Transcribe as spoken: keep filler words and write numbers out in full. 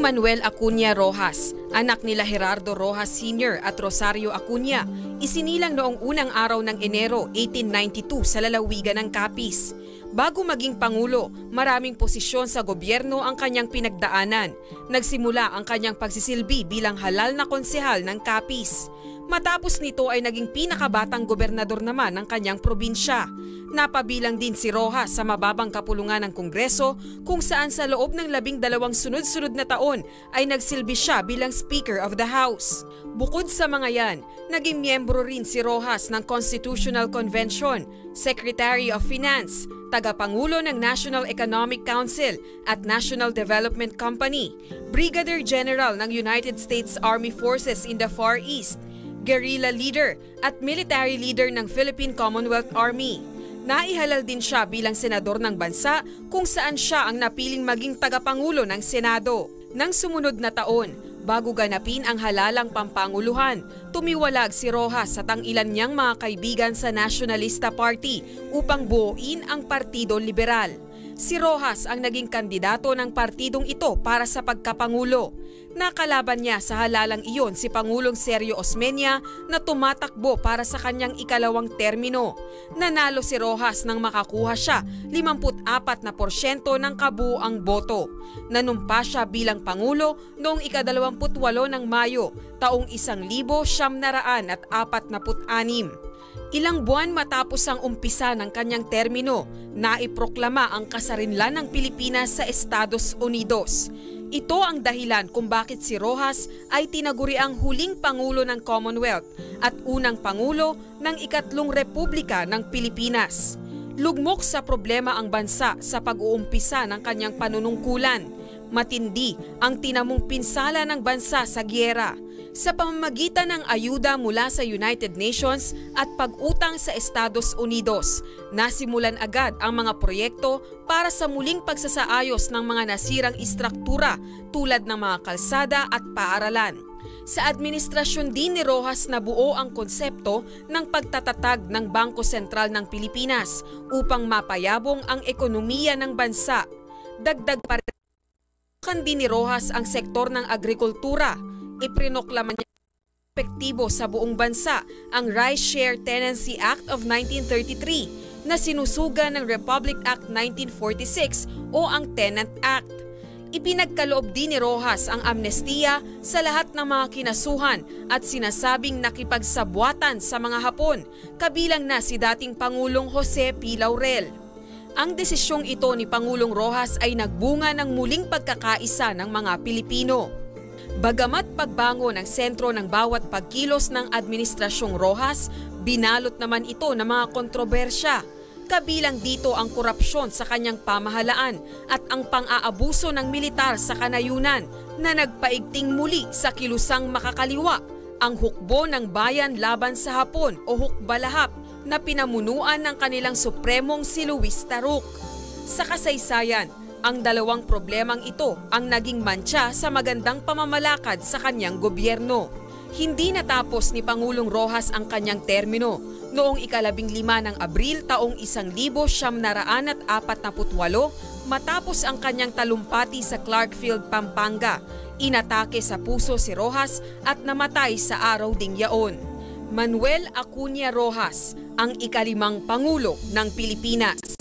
Manuel Acuña Roxas, anak nila Gerardo Roxas Senior at Rosario Acuña, isinilang noong unang araw ng Enero eighteen ninety-two sa lalawigan ng Capiz. Bago maging Pangulo, maraming posisyon sa gobyerno ang kanyang pinagdaanan. Nagsimula ang kanyang pagsisilbi bilang halal na konsehal ng Capiz. Matapos nito ay naging pinakabatang gobernador naman ng kanyang probinsya. Napabilang din si Roxas sa mababang kapulungan ng Kongreso kung saan sa loob ng labing dalawang sunod-sunod na taon ay nagsilbi siya bilang Speaker of the House. Bukod sa mga yan, naging miyembro rin si Roxas ng Constitutional Convention, Secretary of Finance, Tagapangulo ng National Economic Council at National Development Company, Brigadier General ng United States Army Forces in the Far East, guerrilla leader at military leader ng Philippine Commonwealth Army. Naihalal din siya bilang senador ng bansa kung saan siya ang napiling maging tagapangulo ng Senado. Nang sumunod na taon, bago ganapin ang halalang pampanguluhan, tumiwalag si Roxas sa tangilan niyang mga kaibigan sa Nationalista Party upang buuin ang Partido Liberal. Si Roxas ang naging kandidato ng partidong ito para sa pagkapangulo. Nakalaban niya sa halalang iyon si Pangulong Sergio Osmeña na tumatakbo para sa kanyang ikalawang termino. Nanalo si Roxas nang makakuha siya limampu't apat na porsyento ng kabuuang boto. Nanumpa siya bilang Pangulo noong ikadalawamput walo ng Mayo, taong isang libo siyam na raan at apat naput anim. Ilang buwan matapos ang umpisa ng kanyang termino, naiproklama ang kasarinlan ng Pilipinas sa Estados Unidos. Ito ang dahilan kung bakit si Roxas ay tinaguriang huling Pangulo ng Commonwealth at unang Pangulo ng ikatlong Republika ng Pilipinas. Lugmok sa problema ang bansa sa pag-uumpisa ng kanyang panunungkulan. Matindi ang tinamong pinsala ng bansa sa giyera. Sa pamamagitan ng ayuda mula sa United Nations at pag-utang sa Estados Unidos, nasimulan agad ang mga proyekto para sa muling pagsasaayos ng mga nasirang istruktura tulad ng mga kalsada at paaralan. Sa administrasyon din ni Roxas nabuo ang konsepto ng pagtatatag ng Bangko Sentral ng Pilipinas upang mapayabong ang ekonomiya ng bansa. Dagdag pa rin din ni Roxas ang sektor ng agrikultura. Iprinoklama niya epektibo sa buong bansa ang Rice Share Tenancy Act of nineteen thirty-three na sinusuga ng Republic Act nineteen forty-six o ang Tenant Act. Ipinagkaloob din ni Roxas ang amnestiya sa lahat ng mga kinasuhan at sinasabing nakipagsabwatan sa mga Hapon, kabilang na si dating Pangulong Jose P. Laurel. Ang desisyong ito ni Pangulong Roxas ay nagbunga ng muling pagkakaisa ng mga Pilipino. Bagamat pagbango ng sentro ng bawat pagkilos ng Administrasyong Roxas, binalot naman ito ng mga kontrobersya. Kabilang dito ang korupsyon sa kanyang pamahalaan at ang pang-aabuso ng militar sa kanayunan na nagpaigting muli sa kilusang makakaliwa, ang hukbo ng bayan laban sa Hapon o hukbalahap na pinamunuan ng kanilang supremong si Luis Taruc. Sa kasaysayan, ang dalawang problemang ito ang naging mantsa sa magandang pamamalakad sa kanyang gobyerno. Hindi natapos ni Pangulong Roxas ang kanyang termino. Noong ikalabing lima ng Abril taong isang libo siyam na raan at apat naput walo, matapos ang kanyang talumpati sa Clarkfield, Pampanga, inatake sa puso si Roxas at namatay sa araw ding yaon. Manuel Acuña Roxas, ang ikalimang Pangulo ng Pilipinas.